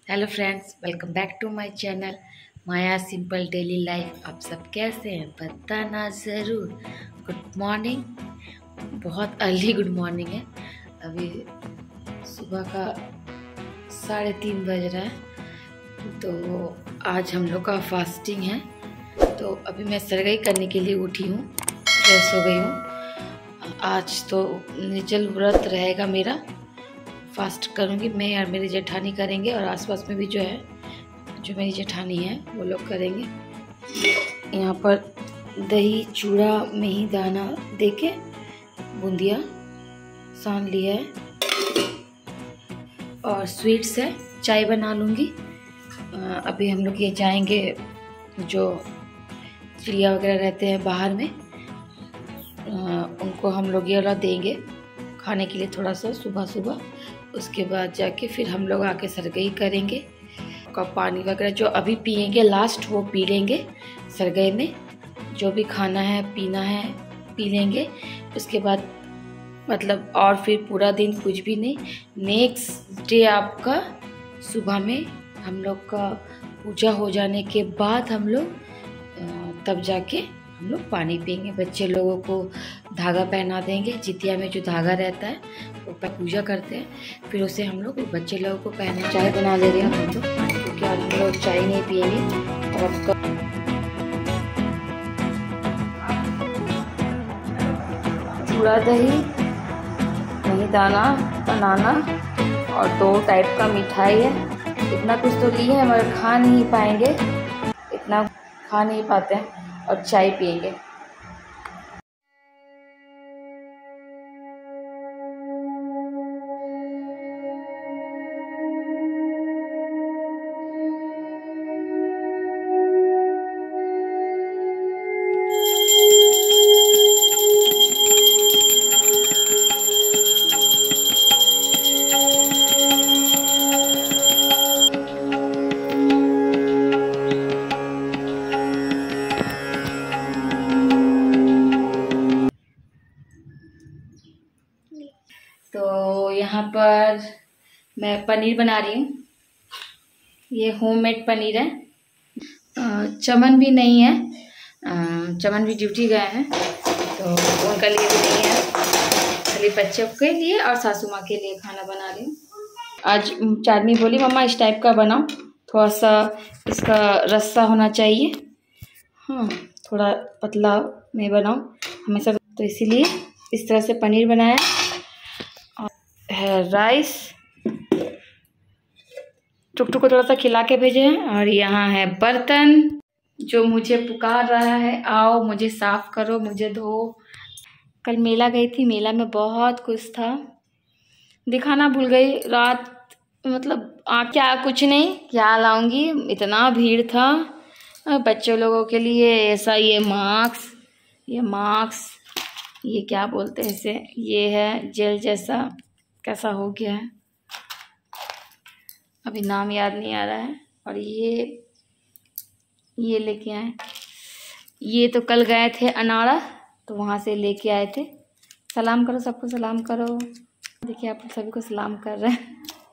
Hello friends, welcome back to my channel Maya simple daily life. आप सब कैसे हैं बताना ज़रूर। गुड मॉर्निंग, बहुत अर्ली गुड मॉर्निंग है। अभी सुबह का 3:30 बज रहा है। तो आज हम लोग का फास्टिंग है। तो अभी मैं सरगई करने के लिए उठी हूँ, फ्रेश हो गई हूँ। आज तो निर्जल व्रत रहेगा मेरा, फास्ट करूँगी मैं और मेरी जेठानी करेंगे, और आसपास में भी जो मेरी जेठानी है वो लोग करेंगे। यहाँ पर दही चूड़ा मेही दाना देके बूंदिया सान लिया है, और स्वीट्स है, चाय बना लूँगी। अभी हम लोग ये जाएंगे, जो चिड़िया वगैरह रहते हैं बाहर में, उनको हम लोग ये वाला देंगे खाने के लिए थोड़ा सा सुबह सुबह। उसके बाद जाके फिर हम लोग आके सरगई करेंगे। का पानी वगैरह जो अभी पियेंगे लास्ट, वो पी लेंगे सरगई में। जो भी खाना है पीना है पी लेंगे। उसके बाद मतलब और फिर पूरा दिन कुछ भी नहीं। नेक्स्ट डे आपका सुबह में हम लोग का पूजा हो जाने के बाद हम लोग तब जाके हम लोग पानी पियेंगे। बच्चे लोगों को धागा पहना देंगे। जितिया में जो धागा रहता है वो पूजा करते हैं, फिर उसे हम लोग बच्चे लोगों को पहना। चाय बना ले रहे हैं हम लोग, क्योंकि हम लोग चाय नहीं पियेंगे। और अब चूड़ा दही नहीं दाना बनाना और 2 टाइप का मिठाई है। इतना कुछ तो लिए हैं मगर खा नहीं पाएंगे, इतना खा नहीं पाते हैं। और चाय पियेंगे। तो यहाँ पर मैं पनीर बना रही हूँ। ये होममेड पनीर है। चमन भी नहीं है, चमन भी ड्यूटी गए हैं, तो उनका लिए भी नहीं है। खाली बच्चों के लिए और सासू माँ के लिए खाना बना रही हूँ। आज चांदनी बोली मम्मा इस टाइप का बनाओ, थोड़ा सा इसका रस्सा होना चाहिए, हाँ थोड़ा पतला में बनाओ हमेशा। तो इसीलिए इस तरह से पनीर बनाया है। राइस टुकटुक को थोड़ा सा खिला के भेजे हैं। और यहाँ है बर्तन जो मुझे पुकार रहा है, आओ मुझे साफ करो, मुझे धो। कल मेला गई थी, मेला में बहुत कुछ था, दिखाना भूल गई रात। मतलब क्या कुछ नहीं, क्या लाऊंगी, इतना भीड़ था। बच्चों लोगों के लिए ऐसा ये मास्क ये क्या बोलते हैं इसे, ये है जेल जैसा, कैसा हो गया है अभी नाम याद नहीं आ रहा है। और ये लेके आए। ये तो कल गए थे अनाड़ा, तो वहाँ से लेके आए थे। सलाम करो, सबको सलाम करो। देखिए आप सभी को सलाम कर रहे हैं।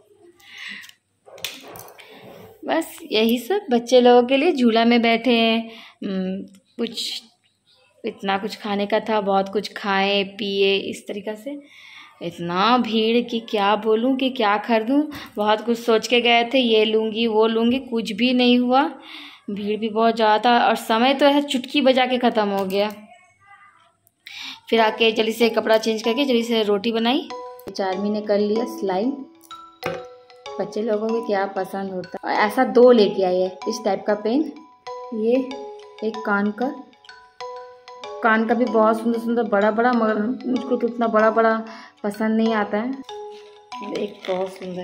बस यही सब बच्चे लोगों के लिए। झूला में बैठे हैं, कुछ इतना कुछ खाने का था, बहुत कुछ खाए पिए इस तरीक़ा से। इतना भीड़ कि क्या बोलूं कि क्या खरीदूं। बहुत कुछ सोच के गए थे, ये लूँगी वो लूँगी, कुछ भी नहीं हुआ। भीड़ भी बहुत ज़्यादा, और समय तो ऐसा चुटकी बजा के ख़त्म हो गया। फिर आके जल्दी से कपड़ा चेंज करके जल्दी से रोटी बनाई। चार्मी ने कर लिया स्लाइम। बच्चे लोगों को क्या पसंद होता है। और ऐसा 2 लेके आई है इस टाइप का पेन। ये एक कान का भी बहुत सुंदर सुंदर बड़ा बड़ा, मगर मुझको तो उतना बड़ा बड़ा पसंद नहीं आता है। और एक बहुत सुंदर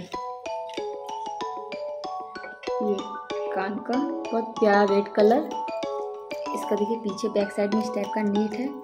ये कान का, बहुत प्यारा रेड कलर। इसका देखिए पीछे बैक साइड में इस टाइप का नीट है,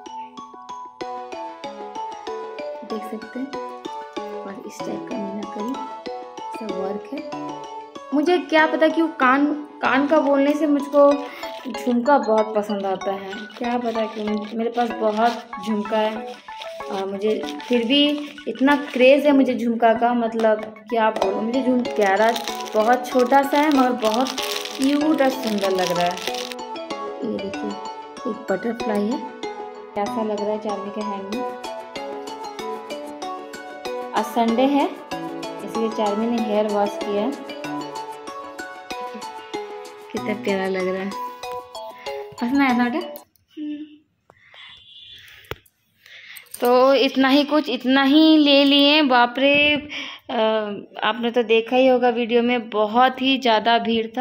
देख सकते हैं। और इस टाइप का मीनाकारी सब वर्क है। मुझे क्या पता क्यों कान का बोलने से मुझको झुमका बहुत पसंद आता है, क्या पता क्यों। मेरे पास बहुत झुमका है, मुझे फिर भी इतना क्रेज़ है मुझे झुमका का, मतलब क्या बोलूँ। मुझे प्यारा, बहुत छोटा सा है मगर बहुत क्यूट और सुंदर लग रहा है। ये देखिए एक बटरफ्लाई है, कैसा लग रहा है चार्मी के हैंड में। आज संडे है इसलिए चार्मी ने हेयर वॉश किया है। कितना प्यारा लग रहा है, पसंद आया ना बेटा? तो इतना ही ले लिए। बाप रे, आपने तो देखा ही होगा वीडियो में, बहुत ही ज़्यादा भीड़ था।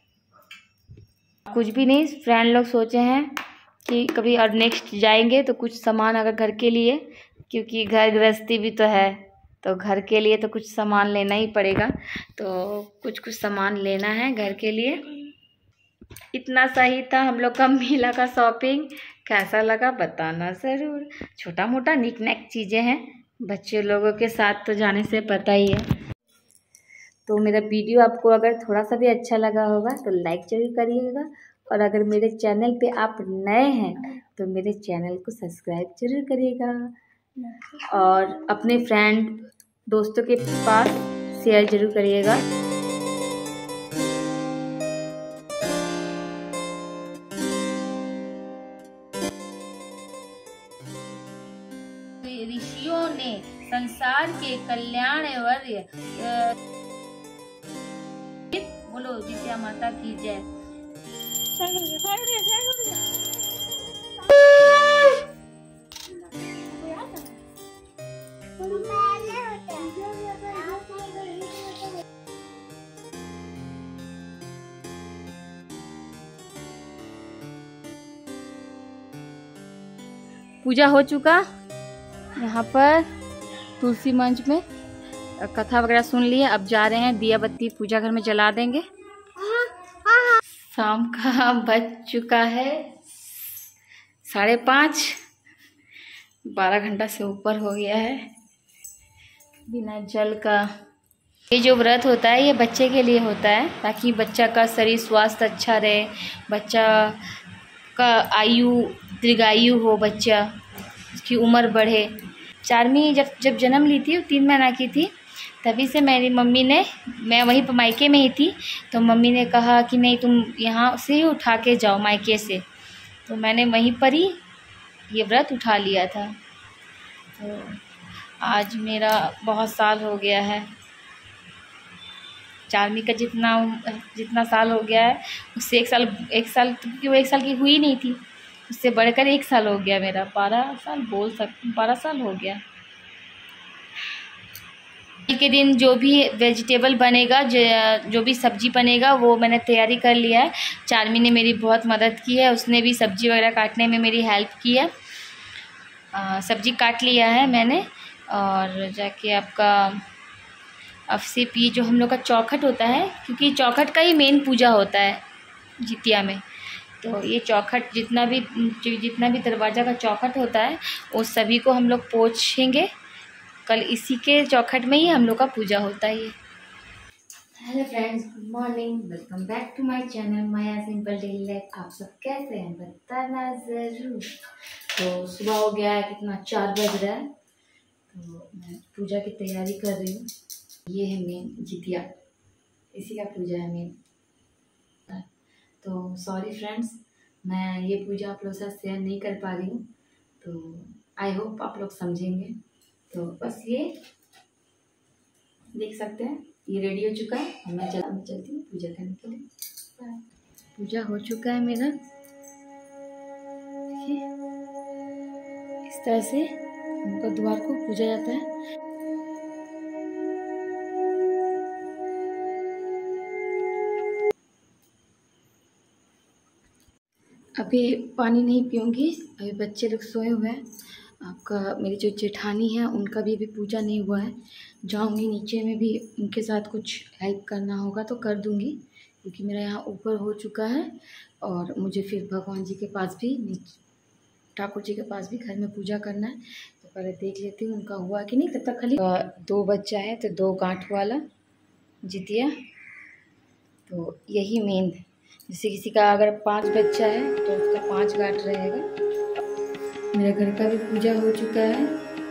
कुछ भी नहीं, फ्रेंड लोग सोचे हैं कि कभी और नेक्स्ट जाएंगे तो कुछ सामान अगर घर के लिए, क्योंकि घर गृहस्थी भी तो है, तो घर के लिए तो कुछ सामान लेना ही पड़ेगा। तो कुछ सामान लेना है घर के लिए। इतना सही था हम लोग का मेला का शॉपिंग। कैसा लगा बताना ज़रूर। छोटा मोटा निक नैक चीज़ें हैं, बच्चे लोगों के साथ तो जाने से पता ही है। तो मेरा वीडियो आपको अगर थोड़ा सा भी अच्छा लगा होगा तो लाइक जरूर करिएगा, और अगर मेरे चैनल पे आप नए हैं तो मेरे चैनल को सब्सक्राइब जरूर करिएगा, और अपने फ्रेंड दोस्तों के पास शेयर जरूर करिएगा। ऋषियों ने संसार के कल्याण बोलो जितिया माता की जय। पूजा हो चुका यहाँ पर तुलसी मंच में, कथा वगैरह सुन लिए। अब जा रहे हैं दिया बत्ती पूजा घर में जला देंगे। शाम का बज चुका है 5:30, 12 घंटा से ऊपर हो गया है बिना जल का। ये जो व्रत होता है ये बच्चे के लिए होता है, ताकि बच्चा का शरीर स्वास्थ्य अच्छा रहे, बच्चा का आयु दीर्घायु हो, बच्चा उसकी उम्र बढ़े। चार्मी जब जन्म ली थी, 3 महीना की थी, तभी से मेरी मम्मी ने, मैं वहीं पर मायके में ही थी, तो मम्मी ने कहा कि नहीं तुम यहाँ से ही उठा के जाओ मायके से, तो मैंने वहीं पर ही ये व्रत उठा लिया था। तो आज मेरा बहुत साल हो गया है। चार्मी का जितना साल हो गया है उससे एक साल, क्योंकि वो 1 साल की हुई नहीं थी, उससे बढ़कर 1 साल हो गया मेरा। 12 साल बोल सकती, 12 साल हो गया। के दिन जो भी वेजिटेबल बनेगा, जो भी सब्जी बनेगा वो मैंने तैयारी कर लिया है। चार्मी ने मेरी बहुत मदद की है, उसने भी सब्जी वगैरह काटने में मेरी हेल्प की है। सब्जी काट लिया है मैंने, और जाके आपका अफसीपी जो हम लोग का चौखट होता है, क्योंकि चौखट का ही मेन पूजा होता है जितिया में, तो ये चौखट जितना भी दरवाज़ा का चौखट होता है वो सभी को हम लोग पोंछेंगे। कल इसी के चौखट में ही हम लोग का पूजा होता है। Hello friends, good morning, welcome back to my channel Maya simple daily life. आप सब कैसे हैं बताना ज़रूर। तो सुबह हो गया है, कितना 4 बज रहा है, तो मैं पूजा की तैयारी कर रही हूँ। ये है मेन जितिया, इसी का पूजा है मेन। तो सॉरी फ्रेंड्स, मैं ये पूजा आप लोग के साथ शेयर नहीं कर पा रही हूँ, तो आई होप आप लोग समझेंगे। तो बस ये देख सकते हैं, ये रेडी हो चुका है और मैं चलती हूँ पूजा करने के लिए। पूजा हो चुका है मेरा, देखिए इस तरह से हमको द्वार को पूजा जाता है। अभी पानी नहीं पीऊँगी, अभी बच्चे लोग सोए हुए हैं। आपका मेरी जो जेठानी है उनका भी अभी पूजा नहीं हुआ है। जाऊँगी नीचे में भी उनके साथ कुछ हेल्प करना होगा तो कर दूँगी, क्योंकि मेरा यहाँ ऊपर हो चुका है। और मुझे फिर भगवान जी के पास भी, ठाकुर जी के पास भी घर में पूजा करना है, तो पहले देख लेती हूँ उनका हुआ कि नहीं। तब तक खाली 2 बच्चा है तो 2 गांठ वाला जितिया, तो यही मेन। जैसे किसी का अगर 5 बच्चा है तो उसका 5 गांठ रहेगा। मेरे घर का भी पूजा हो चुका है,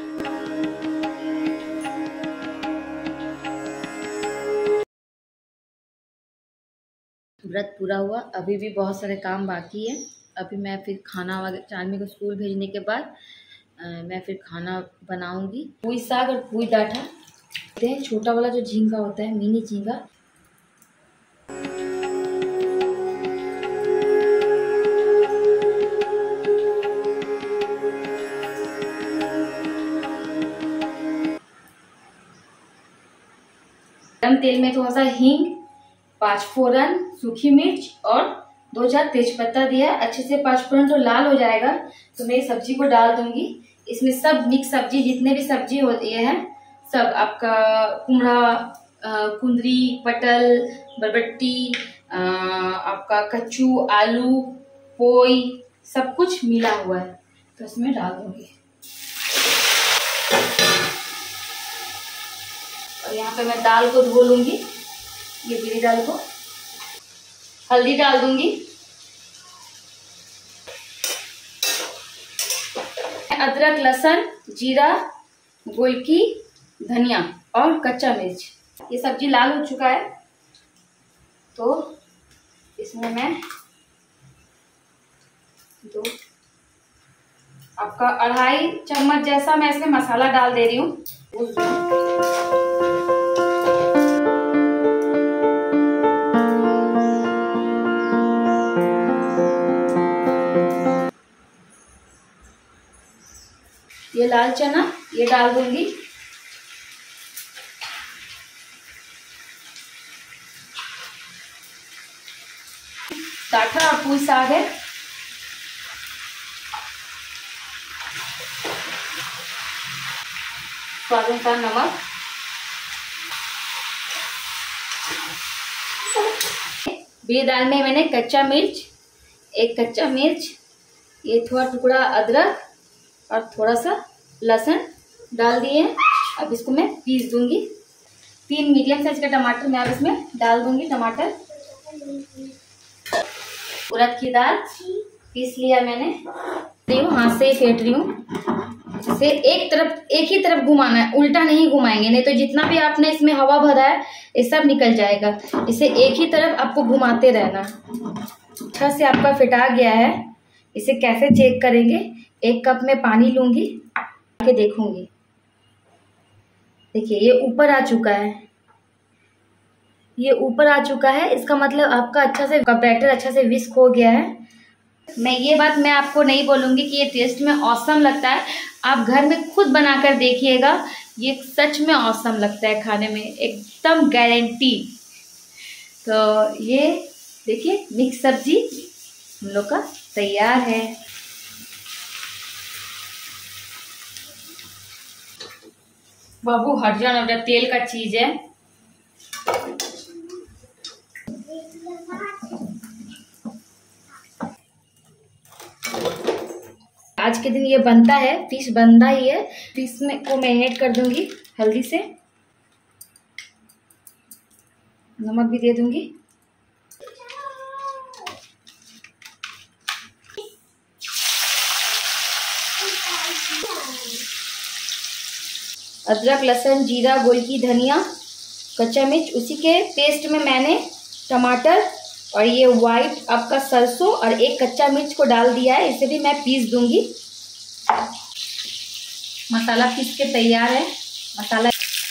व्रत पूरा हुआ। अभी भी बहुत सारे काम बाकी है। अभी मैं फिर खाना वगैरह चांदनी को स्कूल भेजने के बाद मैं फिर खाना बनाऊंगी। पुई साग और पुई डाठा, छोटा वाला जो झींगा होता है, मिनी झींगा। गरम तेल में थोड़ा सा हींग, 5 फोरन, सूखी मिर्च और 2-4 तेजपत्ता दिया। अच्छे से 5 फोरन जो लाल हो जाएगा तो मैं सब्जी को डाल दूंगी। इसमें सब मिक्स सब्जी, जितने भी सब्जी होती है सब, आपका कुमड़ा, कुंदरी, पटल, बरबट्टी, आपका कच्चू, आलू, पोई, सब कुछ मिला हुआ है तो इसमें डाल दूंगी। और यहाँ पे मैं दाल को धो लूंगी, ये पीली दाल को। हल्दी डाल दूंगी, अदरक, लहसुन, जीरा, गोलकी, धनिया और कच्चा मिर्च। ये सब्जी लाल हो चुका है तो इसमें मैं आपका 2.5 चम्मच जैसा मैं इसमें मसाला डाल दे रही हूँ। ये लाल चना ये डाल दूंगी। डाठा और पुई साग है। स्वाद अनुसार नमक। ये दाल में मैंने कच्चा मिर्च, 1 कच्चा मिर्च, ये थोड़ा टुकड़ा अदरक और थोड़ा सा लहसुन डाल दिए हैं। अब इसको मैं पीस दूंगी। 3 मीडियम साइज का टमाटर मैं अब इसमें डाल दूंगी। टमाटर, उड़द की दाल पीस लिया मैंने, हाथ से ही फेंट रही हूँ। इसे एक ही तरफ घुमाना है, उल्टा नहीं घुमाएंगे, नहीं तो जितना भी आपने इसमें हवा भरा है ये सब निकल जाएगा। इसे एक ही तरफ आपको घुमाते रहना। अच्छा से आपका फिटा गया है। इसे कैसे चेक करेंगे, 1 कप में पानी लूंगी, के देखूंगी। देखिए ये ऊपर आ चुका है, ये ऊपर आ चुका है। इसका मतलब आपका अच्छा से बैटर अच्छा से विस्क हो गया है। ये बात मैं आपको नहीं बोलूँगी कि ये टेस्ट में ऑसम लगता है। आप घर में खुद बनाकर देखिएगा, ये सच में ऑसम लगता है खाने में, एकदम गारंटी। तो ये देखिए मिक्स सब्जी हम लोग का तैयार है। बाबू हट जाना बेटा, तेल का चीज है। आज के दिन ये बनता है, फिश बनता ही है। फिश में को मैरिनेट कर दूंगी हल्दी से, नमक भी दे दूंगी। अदरक, लहसुन, जीरा, गोलकी, धनिया, कच्चा मिर्च, उसी के पेस्ट में मैंने टमाटर और ये वाइट आपका सरसों और 1 कच्चा मिर्च को डाल दिया है। इसे भी मैं पीस दूंगी। मसाला पीस के तैयार है। मसाला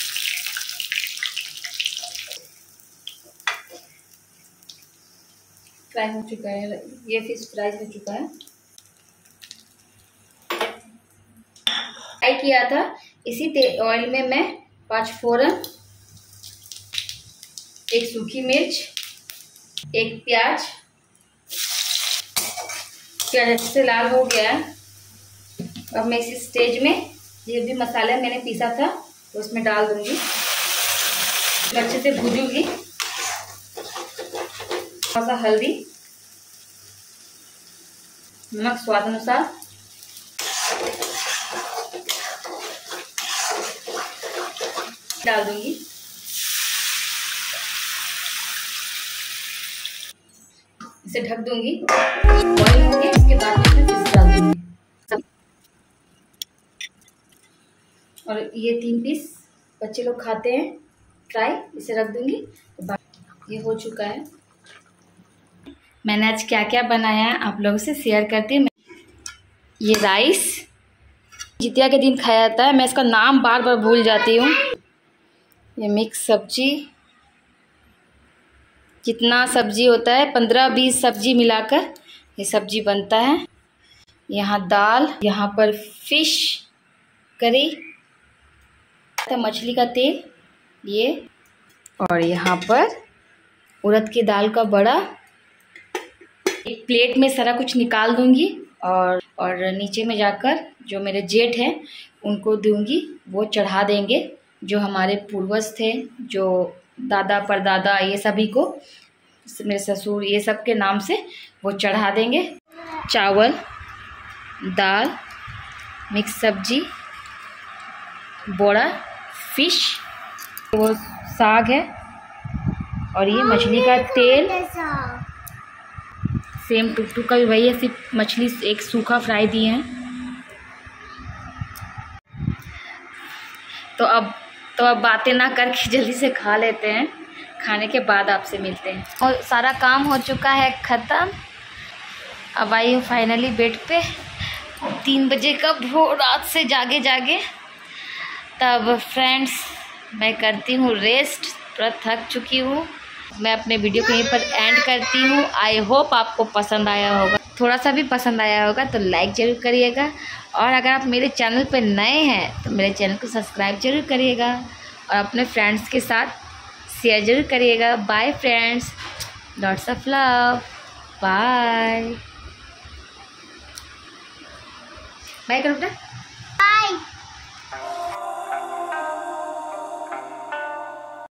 फ्राई हो चुका है, ये फिश फ्राई हो चुका है। फ्राई किया था इसी ऑयल में मैं 5 फोरन, 1 सूखी मिर्च, 1 प्याज अच्छे से लाल हो गया है। अब मैं इसी स्टेज में ये भी मसाला मैंने पीसा था तो उसमें डाल दूंगी। अच्छे से भूजूंगी। थोड़ा सा हल्दी, नमक स्वाद अनुसार, डाल दूंगी। इसे ढक दूंगी, बॉईल होंगे, इसके बाद में इसमें फिश डाल दूंगी। और ये 3 पीस बच्चे लोग खाते हैं फ्राई, इसे रख दूंगी। ये हो चुका है। मैंने आज क्या क्या बनाया है आप लोगों से शेयर करती हूँ। ये राइस जितिया के दिन खाया जाता है, मैं इसका नाम बार बार भूल जाती हूँ। ये मिक्स सब्जी, जितना सब्जी होता है 15-20 सब्जी मिलाकर ये सब्जी बनता है। यहाँ दाल, यहाँ पर फिश करी, मछली का तेल ये, और यहाँ पर उड़द की दाल का बड़ा। एक प्लेट में सारा कुछ निकाल दूंगी और नीचे में जाकर जो मेरे जेठ हैं उनको दूंगी, वो चढ़ा देंगे। जो हमारे पूर्वज थे, जो दादा परदादा, ये सभी को, मेरे ससुर, ये सब के नाम से वो चढ़ा देंगे। चावल, दाल, मिक्स सब्जी, बोड़ा, फिश, वो साग है, और ये मछली का तेल। सेम टुकटुक का भी वही है, सिर्फ मछली एक सूखा फ्राई दिए हैं। तो अब बातें ना करके जल्दी से खा लेते हैं। खाने के बाद आपसे मिलते हैं। और सारा काम हो चुका है ख़त्म। अब आई हूँ फाइनली बेड पे। 3 बजे का भोर रात से जागे तब फ्रेंड्स मैं करती हूँ रेस्ट, पूरा थक चुकी हूँ। मैं अपने वीडियो को यहीं पर एंड करती हूँ। आई होप आपको पसंद आया होगा, थोड़ा सा भी पसंद आया होगा तो लाइक ज़रूर करिएगा। और अगर आप मेरे चैनल पर नए हैं तो मेरे चैनल को सब्सक्राइब ज़रूर करिएगा और अपने फ्रेंड्स के साथ शेयर ज़रूर करिएगा। Bye friends, lots of love, bye bye करो बेटा, बाय।